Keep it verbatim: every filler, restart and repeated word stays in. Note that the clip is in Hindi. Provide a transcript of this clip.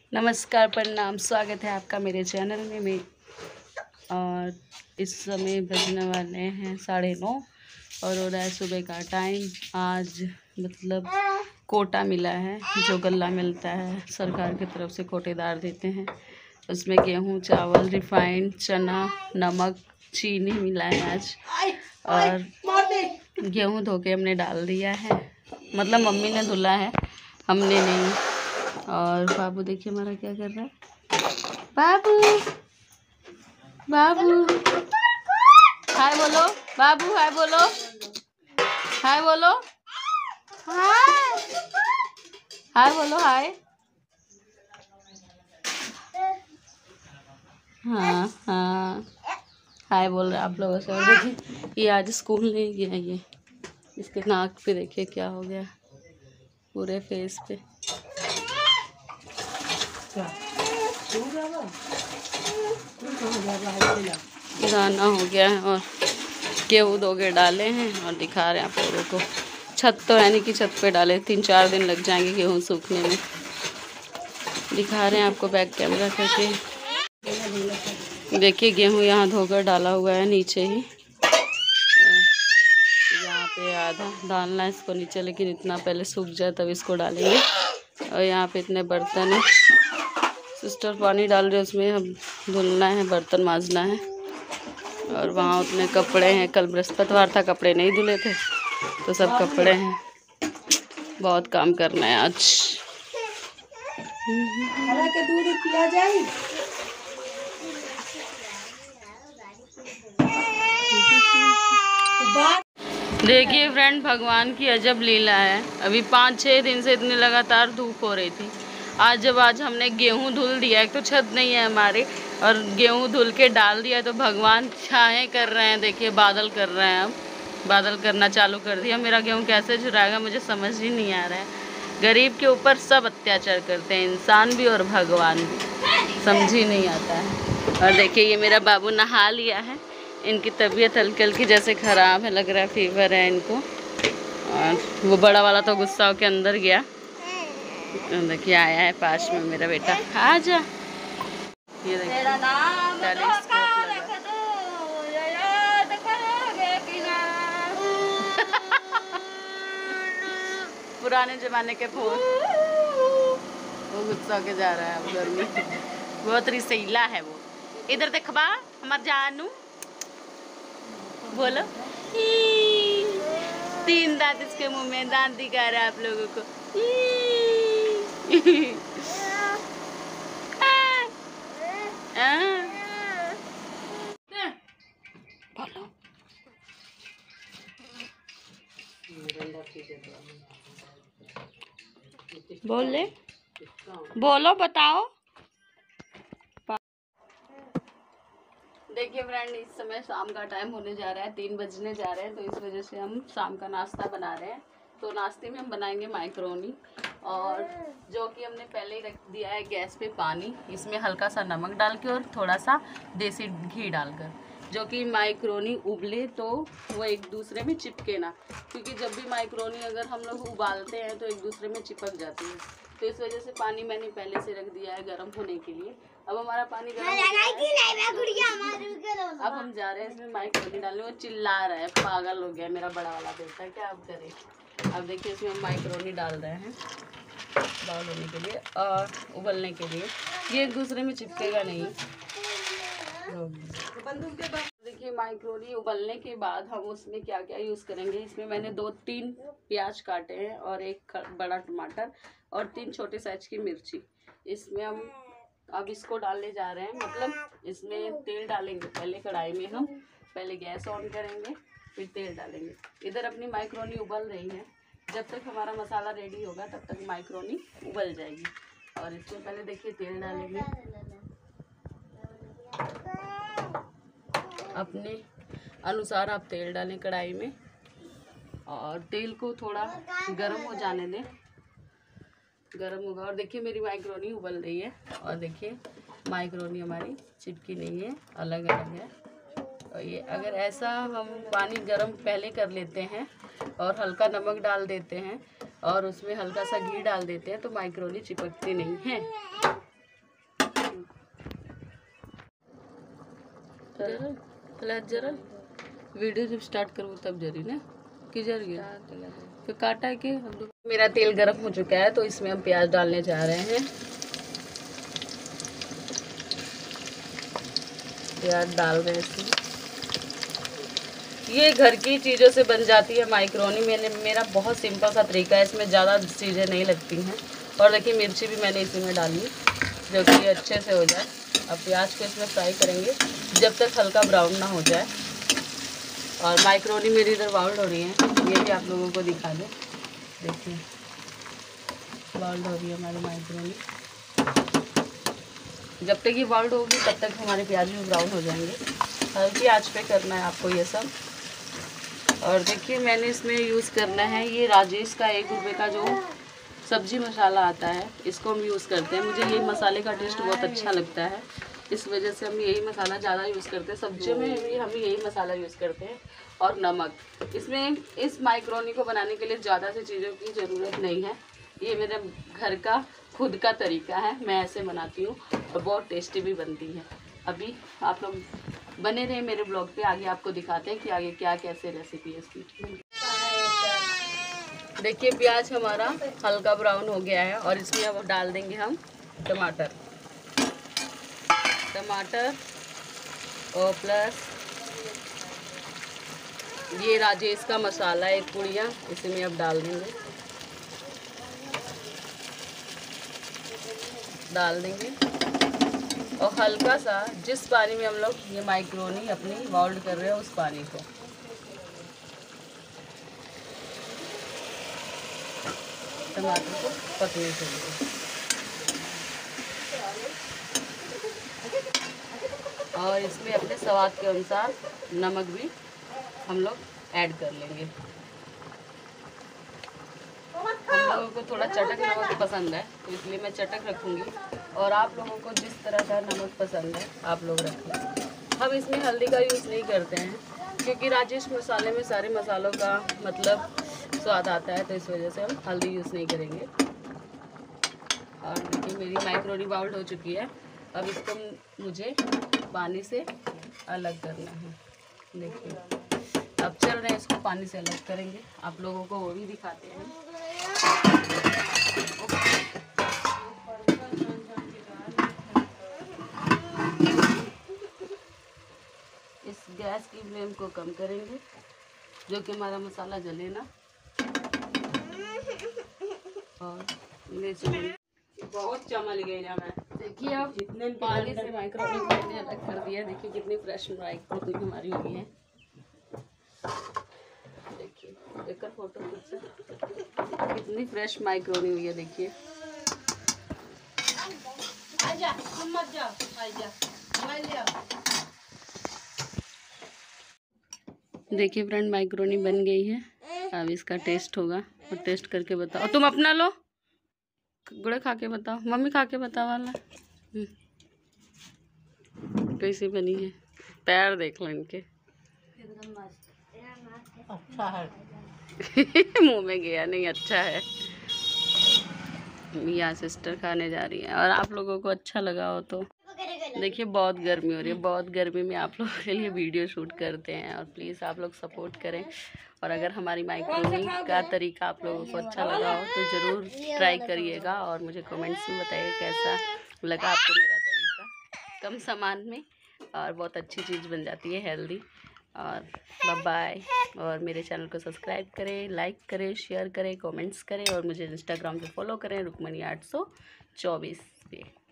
नमस्कार, प्रणाम, स्वागत है आपका मेरे चैनल में। मैं और इस समय बजने वाले हैं साढ़े नौ और हो रहा है सुबह का टाइम। आज मतलब कोटा मिला है, जो गल्ला मिलता है सरकार की तरफ से, कोटेदार देते हैं। उसमें गेहूं, चावल, रिफाइंड, चना, नमक, चीनी मिला है आज। और गेहूं धो के हमने डाल दिया है, मतलब मम्मी ने धुला है, हमने नहीं। और बाबू देखिए हमारा क्या कर रहा है। बाबू बाबू हाय बोलो, बाबू हाय बोलो, हाय बोलो, हाय हाय बोलो, हाय। हाँ हाँ हाय बोल रहे आप लोगों से। और देखिए ये आज स्कूल नहीं गया, ये इसके नाक पे देखिए क्या हो गया, पूरे फेस पे। दाना हो गया है और गेहूँ धो के डाले हैं और दिखा रहे हैं आप लोगों को। छत तो है नहीं कि छत पे डाले, तीन चार दिन लग जाएंगे गेहूँ सूखने में। दिखा रहे हैं आपको बैक कैमरा करके। देखिए गेहूँ यहाँ धोकर डाला हुआ है नीचे ही, यहाँ पे आधा डालना है इसको नीचे, लेकिन इतना पहले सूख जाए तब इसको डालेंगे। और यहाँ पे इतने बर्तन है, सिस्टर पानी डाल रहे, उसमें हम धुलना है, बर्तन मांजना है। और वहाँ उतने कपड़े हैं, कल बृहस्पतिवार था, कपड़े नहीं धुले थे तो सब कपड़े हैं। बहुत काम करना है आज। दूध पिया जाए। देखिए फ्रेंड, भगवान की अजब लीला है। अभी पाँच छः दिन से इतनी लगातार धूप हो रही थी। आज जब आज हमने गेहूं धुल दिया, एक तो छत नहीं है हमारे, और गेहूं धुल के डाल दिया, तो भगवान छाएँ कर रहे हैं। देखिए बादल कर रहे हैं, अब बादल करना चालू कर दिया। मेरा गेहूं कैसे झुराएगा मुझे समझ ही नहीं आ रहा है। गरीब के ऊपर सब अत्याचार करते हैं, इंसान भी और भगवान भी, समझ ही नहीं आता है। और देखिए ये मेरा बाबू नहा लिया है। इनकी तबीयत हल्की हल्की जैसे ख़राब है, लग रहा है फीवर है इनको। और वो बड़ा वाला तो गुस्सा होकर अंदर गया। देखिए आया है पास में मेरा बेटा, आ जा। ये देखिए पुराने जमाने के फोन। वो गुस्सा होके जा रहा है, अब गर्मी बहुत रिसैला है वो। इधर देखबा हमार जानू, बोलो। तीन दांत इसके मुंह में, दांत दिखा रहा है आप लोगों को। बोलो बोले, बोलो, बताओ। देखिए फ्रेंड, इस समय शाम का टाइम होने जा रहा है, तीन बजने जा रहे हैं, तो इस वजह से हम शाम का नाश्ता बना रहे हैं। तो नाश्ते में हम बनाएंगे माइक्रोनी, और जो कि हमने पहले ही रख दिया है गैस पे पानी, इसमें हल्का सा नमक डाल के और थोड़ा सा देसी घी डालकर, जो कि माइक्रोनी उबले तो वो एक दूसरे में चिपके ना, क्योंकि जब भी माइक्रोनी अगर हम लोग उबालते हैं तो एक दूसरे में चिपक जाती है। तो इस वजह से पानी मैंने पहले से रख दिया है गर्म होने के लिए। अब हमारा पानी गर्म हो गया है। अब हम जा रहे हैं इसमें माइक्रोनी डालने। वो चिल्ला रहा है, पागल हो गया मेरा बड़ा वाला बेटा, क्या अब करे। अब देखिए इसमें हम माइक्रोनी डाल रहे हैं बॉयल होने के लिए और उबलने के लिए, ये एक दूसरे में चिपकेगा नहीं। देखिए माइक्रोनी उबलने के बाद हम उसमें क्या क्या यूज़ करेंगे। इसमें मैंने दो तीन प्याज काटे हैं और एक बड़ा टमाटर और तीन छोटे साइज की मिर्ची। इसमें हम अब इसको डालने जा रहे हैं, मतलब इसमें तेल डालेंगे पहले कढ़ाई में। हम पहले गैस ऑन करेंगे, फिर तेल डालेंगे। इधर अपनी माइक्रोनी उबल रही है, जब तक हमारा मसाला रेडी होगा तब तक माइक्रोनी उबल जाएगी। और इसमें पहले देखिए तेल डालेंगे, अपने अनुसार आप तेल डालें कढ़ाई में, और तेल को थोड़ा गर्म हो जाने दें। गर्म होगा और देखिए मेरी माइक्रोनी उबल रही है, और देखिए माइक्रोनी हमारी चिपकी नहीं है, अलग अलग है। और ये अगर ऐसा हम पानी गर्म पहले कर लेते हैं और हल्का नमक डाल देते हैं और उसमें हल्का सा घी डाल देते हैं तो माइक्रोनी चिपकती नहीं है। जरा पहले जरा वीडियो जब स्टार्ट करूँ तब जरी ना कि जर गया फिर काटा के हम लोग। मेरा तेल गर्म हो चुका है तो इसमें हम प्याज डालने जा रहे हैं। प्याज डाल रहे हैं इसमें। ये घर की चीज़ों से बन जाती है माइक्रोनी। मैंने मेरा बहुत सिंपल सा तरीका है, इसमें ज़्यादा चीज़ें नहीं लगती हैं। और देखिए मिर्ची भी मैंने इसी में डाली जो कि अच्छे से हो जाए। अब प्याज को इसमें फ्राई करेंगे जब तक हल्का ब्राउन ना हो जाए। और माइक्रोनी मेरी इधर बाउल्ड हो रही है, ये भी आप लोगों को दिखा दें। देखिए बाउल्ड हो रही है हमारी माइक्रोनी। जब तक ये बाउल्ड होगी तब तक हमारे प्याज भी ब्राउन हो जाएंगे। हल्की आंच पे करना है आपको ये सब। और देखिए मैंने इसमें यूज़ करना है ये राजेश का एक रुपये का जो सब्जी मसाला आता है, इसको हम यूज़ करते हैं। मुझे ये मसाले का टेस्ट बहुत अच्छा लगता है, इस वजह से हम यही मसाला ज़्यादा यूज़ करते हैं। सब्जियों में भी हम यही मसाला यूज़ करते हैं। और नमक, इसमें इस माइक्रोनी को बनाने के लिए ज़्यादा सी चीज़ों की ज़रूरत नहीं है। ये मेरा घर का खुद का तरीका है, मैं ऐसे बनाती हूँ और बहुत टेस्टी भी बनती है। अभी आप लोग बने रहे मेरे ब्लॉग पे, आगे आपको दिखाते हैं कि आगे क्या कैसे रेसिपी है इसकी। देखिए प्याज हमारा हल्का ब्राउन हो गया है और इसमें अब डाल देंगे हम टमाटर। टमाटर और प्लस ये राजेश का मसाला एक पुड़िया इसमें अब डाल देंगे डाल देंगे और हल्का सा जिस पानी में हम लोग ये माइक्रोनी अपनी बॉइल्ड कर रहे हैं उस पानी को टमाटर को पकने के लिए। और इसमें अपने स्वाद के अनुसार नमक भी हम लोग ऐड कर लेंगे। हम लोगों को थोड़ा चटक नमक पसंद है तो इसलिए मैं चटक रखूँगी और आप लोगों को जिस तरह का नमक पसंद है आप लोग रखें। हम इसमें हल्दी का यूज़ नहीं करते हैं क्योंकि राजेश मसाले में सारे मसालों का मतलब स्वाद आता है, तो इस वजह से हम हल्दी यूज़ नहीं करेंगे। और देखिए मेरी माइक्रोनी बाउल्ड हो चुकी है। अब इसको मुझे पानी से अलग करना है। देखिए अब चल रहे हैं, इसको पानी से अलग करेंगे, आप लोगों को वो भी दिखाते हैं। इस गैस की फ्लेम को कम करेंगे जो कि हमारा मसाला जले ना। और बहुत चमल गई ना मैं। देखिए अब जितने पानी से माइक्रोनी मैंने अलग कर दिया। देखिए कितनी फ्रेश माइक्रोनी हमारी हुई है। देखिए देखकर फोटो खुद से कितनी फ्रेश माइक्रोनी हुई है। देखिए आजा मत जाओ आजा मैं ले आओ। देखिए फ्रेंड माइक्रोनी बन गई है। अब इसका टेस्ट होगा और टेस्ट करके बताओ। तुम अपना लो, गुड़े खा के बताओ, मम्मी खा के बताओ वाला कैसी बनी है। पैर देख लो इनके, अच्छा है मुंह में गया नहीं, अच्छा है। मियाँ सिस्टर खाने जा रही है और आप लोगों को अच्छा लगा हो तो देखिए। बहुत गर्मी हो रही है, बहुत गर्मी में आप लोगों के लिए वीडियो शूट करते हैं और प्लीज़ आप लोग सपोर्ट करें। और अगर हमारी माइक्रोनी का तरीका आप लोगों को अच्छा लगा हो तो ज़रूर ट्राई करिएगा और मुझे कमेंट्स में बताइए कैसा लगा आपको मेरा तरीका। कम सामान में और बहुत अच्छी चीज़ बन जाती है, हेल्दी। और बाय बाय। और मेरे चैनल को सब्सक्राइब करें, लाइक करें, शेयर करें, कमेंट्स करें और मुझे इंस्टाग्राम पे फॉलो करें रुक्मणी आठ सौ चौबीस पे।